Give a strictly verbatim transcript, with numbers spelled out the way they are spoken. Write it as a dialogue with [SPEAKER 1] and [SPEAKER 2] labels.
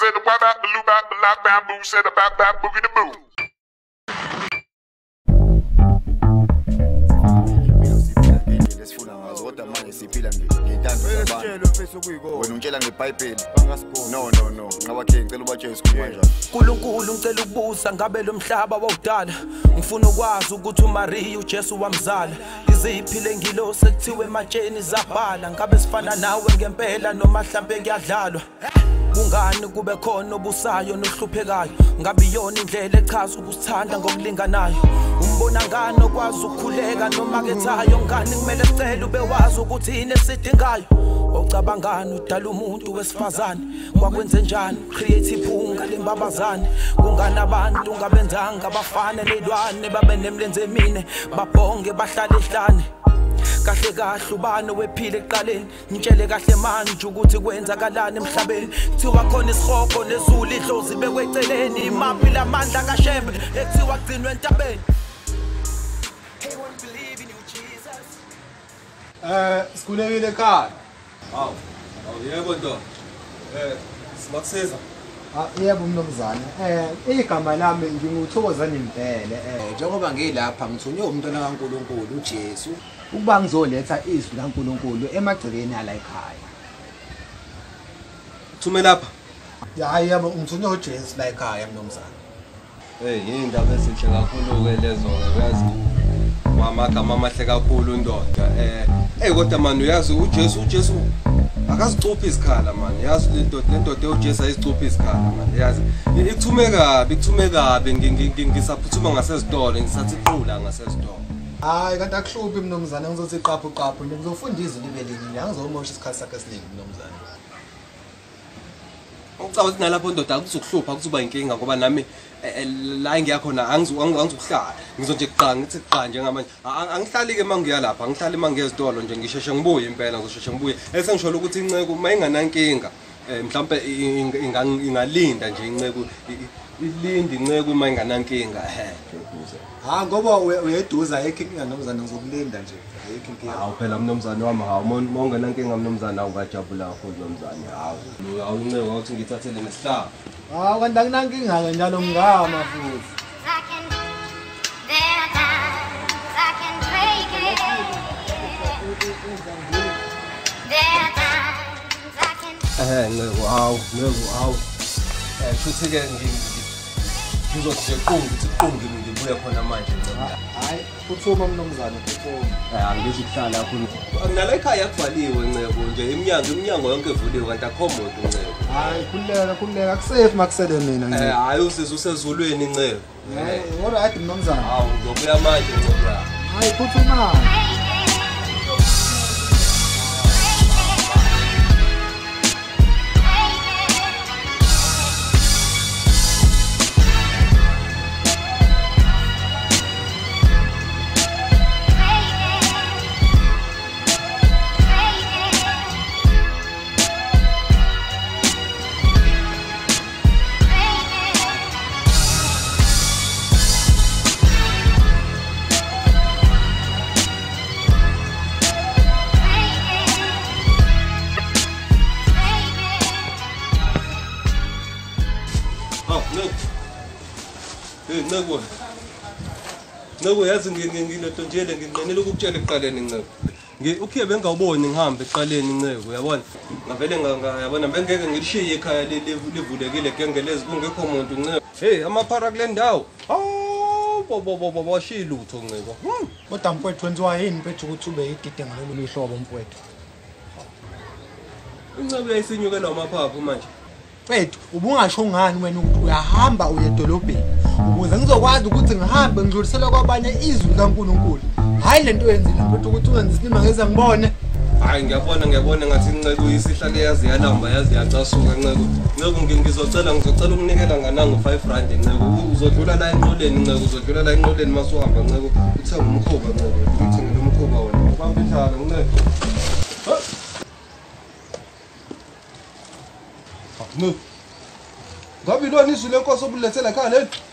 [SPEAKER 1] said the wop bop, the loop bop, the lock bamboo, said the bop bop, boogie the boo.
[SPEAKER 2] No no no ngawakhe ngicela ubatshele kanjani
[SPEAKER 3] uNkulunkulu ngicela ukubusa ngabe lo mhlaba wawudala ngifuna ukwazi ukuthi uMaria uJesu wamzala iziphile ngilo sekuthiwe ematsheni zabhala ngabe sifana nawe ngempela noma mhlambe kuyadlalwa kungani kube khona obusayo nohluphekayo ngabe iyona indlela echaza ukusithanda ngokulinganayo umbona ngani okwazi ukukhuleka noma kethayo ngani kumele sicela ube wazi ukuthi yini esidingayo ocabangani udala umuntu wesifazane kwakwenze njani create iphunga lembabazane kungani abantu ngabenzanga abafana nezilwane babe nemlenze emine babhonge bahlale ehlane kahle kahle ubani wephile eqaleni ngitshele kahle manje ukuthi kwenzakalani emhlabeni kuthiwa khona isihogo nezulu idlozi bekweceleni imaphi lamandla kaShembe ekuthiwa kugcinwe entabeni. Hey, won't believe in you, Jesus.
[SPEAKER 4] Eh, sikhulekile ekhaya.
[SPEAKER 5] Hawu, hawu yebo ndoda. Eh, simakusiza.
[SPEAKER 4] Ah, yebo mnumzane. Eh, igama lami nginguthokozani impela. Eh, njengoba ngilapha ngithunywe umntwana kaNkulunkulu uJesu ukuba ngizoletha izwi laNkulunkulu emagcekeni ala ekhaya.
[SPEAKER 5] Thume lapha.
[SPEAKER 4] Hayi yebo ngithunywe uJesu la ekhaya mnumzane.
[SPEAKER 5] Hey, yindaba ezinhle kakhulu ke lezo ke uyazi. Amagama amahle kakhulu ndoda. Eh, hey kodwa manje uyazi uJesu uJesu akazicuphi isikhala manje. Yazi le ndoda le ndoda uJesu ayizicuphi isikhala manje. Yazi ikuthume kabi, ikuthume kabi ngisaphuthuma ngasezitolo ngisathi iqhula ngasezitolo.
[SPEAKER 4] Hayi kanti akuhluphi mnumzane ngizothi iqaphu qaphu ngizofunda izwi libe linye angizomosha isikhathi sakhe esiningi mnumzane.
[SPEAKER 5] Ucaba ukuthi nalapho ndoda akuzokuhlupha kuzoba inkinga ngoba nami la ngiyakhona angizokuhlala ngizonje qha ngithi qha njengamanje angihlali ke mangiya lapha angihlali mangiyezitolo nje ngisheshe ngibuye impela ngizosheshe ngibuye esengisholo ukuthi inceku mayinganankinga mhlawumbe ingalinda nje inceku ilindi inceku mayinganankinga he
[SPEAKER 4] ha ngoba uyeduza ayikho inkinga mnumzane ngizokulinda nje ayikho inkinga.
[SPEAKER 5] Hawu phela mnumzane wami hawu mongenankinga mnumzane awungajabula kakhulu mnumzane hawu hawu inceku awuthi ngithathele nesihlalo.
[SPEAKER 4] Hawu kanti akunankinga ke njalo ngama futhi.
[SPEAKER 5] Eh ngeke hawu ngeke hawu eh futhi ke ngizothi qungi ukuthi qungi ngibuye khona manje ngicela.
[SPEAKER 4] Hayi uthuma mnumzane uthuma.
[SPEAKER 5] Eh angithi kuhlala kakhulu. Nala ekhaya kuvaliwe ncebo nje iminyango iminyango yonke evuliwe kanti akho muntu ncebo.
[SPEAKER 4] Hayi khuleka khuleka kusafe makusele mina ncebo.
[SPEAKER 5] Eh hayi usizwe usezulweni ncebo.
[SPEAKER 4] Eh alright mnumzane.
[SPEAKER 5] Hawu ngizobuya manje ncebo.
[SPEAKER 4] Hayi phuthuma.
[SPEAKER 5] Eh ncebo. Ncebo yazi nginento njele nginqenela ukukutshela eqaleni ncebo. Ukhiye bengawuboni ngihambe eqaleni ncebo uyabona. Ngavele ngiyabona bengeke ngilishiye ekhaya livulekile gengelezi kungekho umuntu ncebo. Hey amaphara kule ndawo. Hawu bo bo bo washiya lutho ncebo.
[SPEAKER 4] Kodwa mfowethu wenziwa yini mfethu ukuthi ube igide ngalolu hlobo mfowethu?
[SPEAKER 5] Incebo yayisinyukela amaphaphu manje.
[SPEAKER 4] Mfethu ubungasho ngani wena ukuthi uyahamba uye edolobheni ukuze ngizokwazi ukuthi ngihambe ngidlulisela kwabanye izwi kaNkulunkulu. Hayi lento yenzile mfethu ukuthi ungenze isinima ngeze ngibone.
[SPEAKER 5] Hayi ngiyabona ngiyabona ngathi incebo isihlale yazi yalamba yazi yacasuka ncebo. Ncebo ngizocela ngizocela ukunikela ngananga five rand ncebo. Uzodlula la enqoleni ncebo uzodlula la enqoleni masuhamba ncebo. Uthenga umkhoba ncebo. Uthengele umkhoba wena. Ubamba ithala ncebo. No. Ngabe ilona izwi lenkosi obulethela ekhaya lethu?